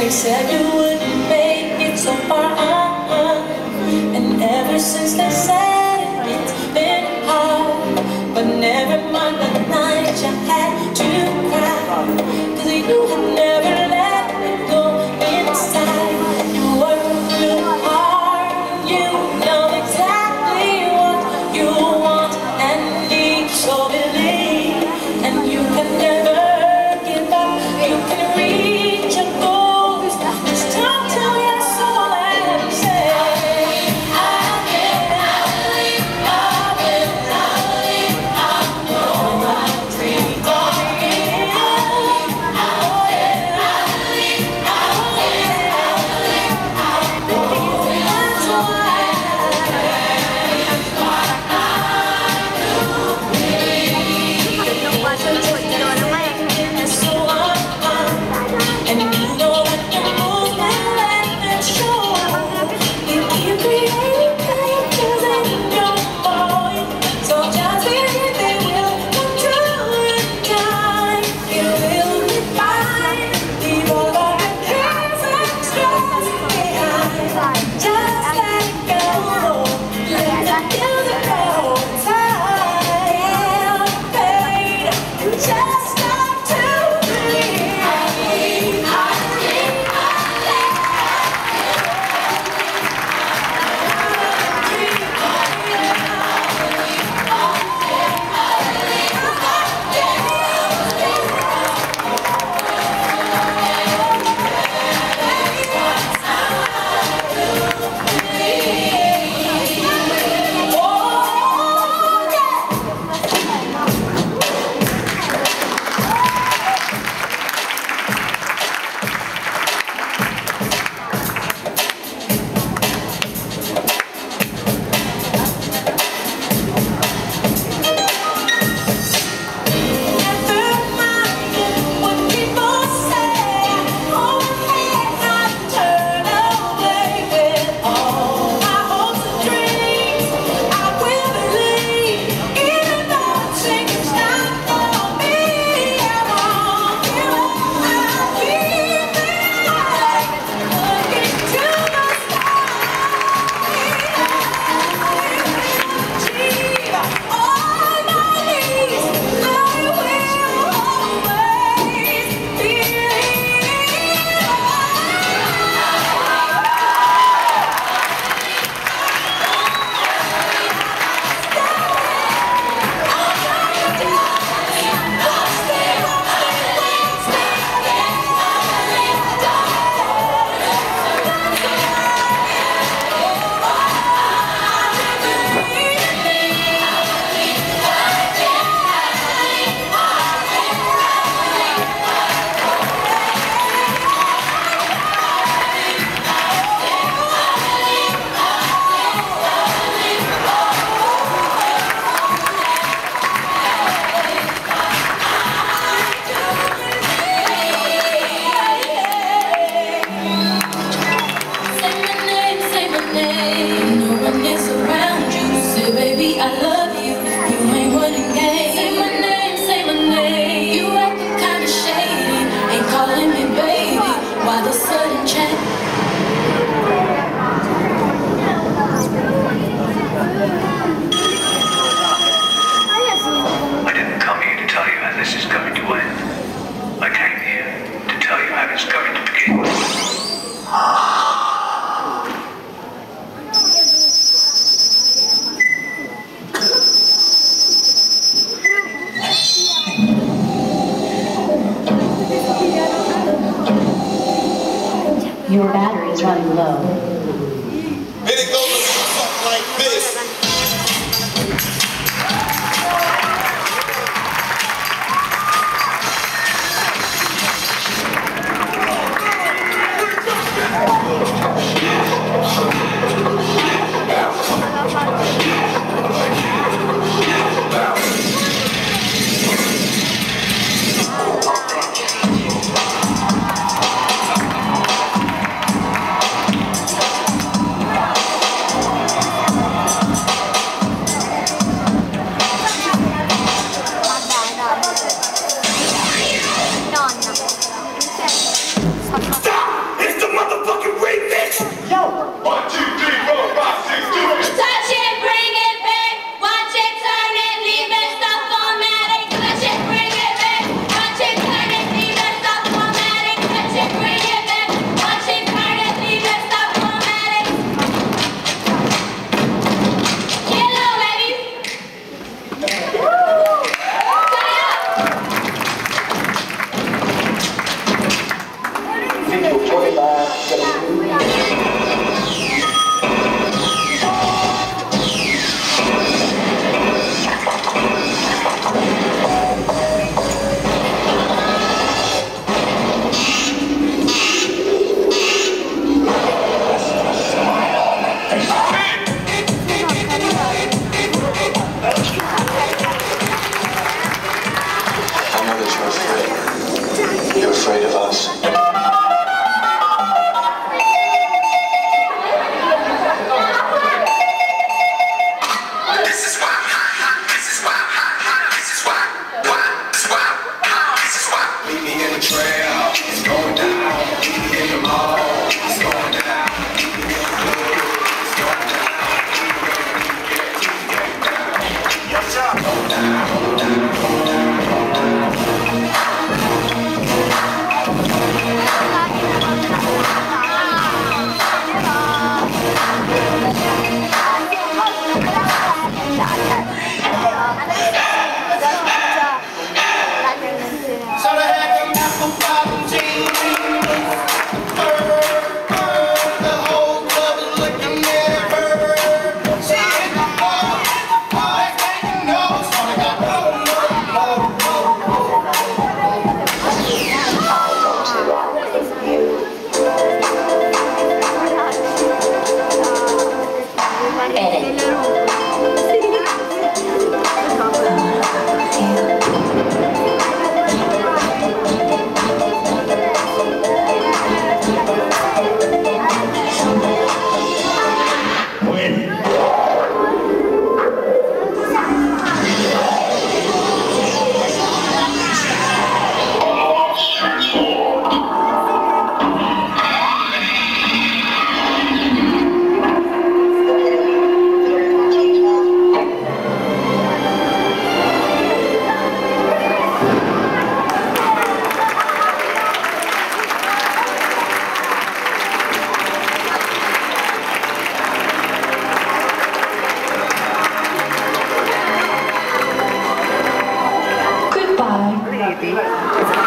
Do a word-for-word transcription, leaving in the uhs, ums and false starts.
They said you wouldn't make it so far, uh-uh. And ever since they said it, it's been hard. But never mind the night you had to cry, 'cause you had never let it go inside. You worked real hard, you know exactly what you want and need, so believe. And you can never give up, you can reach your goals. Just talk to your soul and say, I will, I will, I will, I'm going my dream on you. I will, I will, I will, that's why and you know that you move and let it show. You keep creating pictures in your mind, so just believe they will come true in time. You will be fine. Leave all of the cares and stress behind. Just let it go. Let the music go inside. Pain, just start to breathe. Your battery is running low. And it goes something like this. Lady.